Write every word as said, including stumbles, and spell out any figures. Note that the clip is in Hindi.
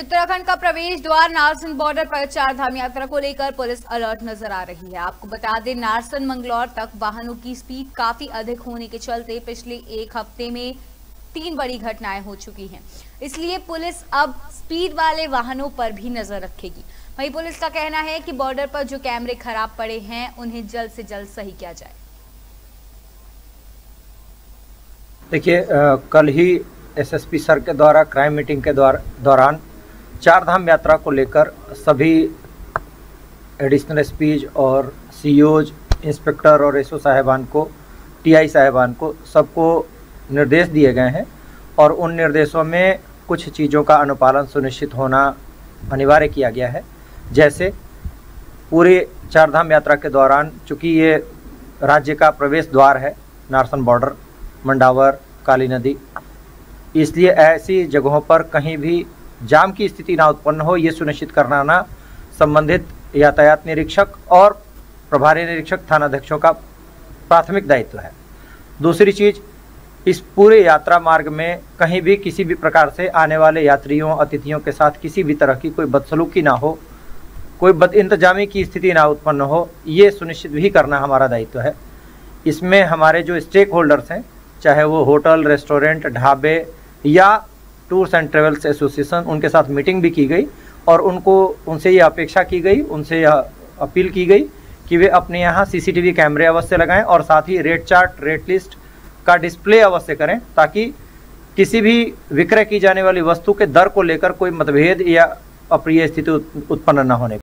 उत्तराखंड का प्रवेश द्वार नारसन बॉर्डर पर चार धाम यात्रा को लेकर पुलिस अलर्ट नजर आ रही है। आपको बता दें, नारसन मंगलौर तक वाहनों की स्पीड काफी अधिक होने के चलते पिछले एक हफ्ते में तीन बड़ी घटनाएं हो चुकी हैं। इसलिए पुलिस अब स्पीड वाले वाहनों पर भी नजर रखेगी। वहीं पुलिस का कहना है कि बॉर्डर पर जो कैमरे खराब पड़े हैं उन्हें जल्द से जल्द सही किया जाए। देखिए, कल ही एसएसपी सर के द्वारा क्राइम मीटिंग के दौरान चार धाम यात्रा को लेकर सभी एडिशनल एसपीज और सीओज, इंस्पेक्टर और एसओ साहिबान को, टीआई साहिबान को सबको निर्देश दिए गए हैं और उन निर्देशों में कुछ चीज़ों का अनुपालन सुनिश्चित होना अनिवार्य किया गया है। जैसे पूरे चार धाम यात्रा के दौरान, चूँकि ये राज्य का प्रवेश द्वार है, नारसन बॉर्डर, मंडावर, काली नदी, इसलिए ऐसी जगहों पर कहीं भी जाम की स्थिति ना उत्पन्न हो, ये सुनिश्चित करना ना संबंधित यातायात निरीक्षक और प्रभारी निरीक्षक थानाध्यक्षों का प्राथमिक दायित्व है। दूसरी चीज़, इस पूरे यात्रा मार्ग में कहीं भी किसी भी प्रकार से आने वाले यात्रियों, अतिथियों के साथ किसी भी तरह की कोई बदसलूकी ना हो, कोई बदइंतजामी की स्थिति ना उत्पन्न हो, ये सुनिश्चित भी करना हमारा दायित्व है। इसमें हमारे जो स्टेक होल्डर्स हैं, चाहे वो होटल, रेस्टोरेंट, ढाबे या टूर्स एंड ट्रेवल्स एसोसिएशन, उनके साथ मीटिंग भी की गई और उनको उनसे ये अपेक्षा की गई, उनसे यह अपील की गई कि वे अपने यहाँ सीसीटीवी कैमरे अवश्य लगाएं और साथ ही रेट चार्ट, रेट लिस्ट का डिस्प्ले अवश्य करें, ताकि किसी भी विक्रय की जाने वाली वस्तु के दर को लेकर कोई मतभेद या अप्रिय स्थिति उत्पन्न न होने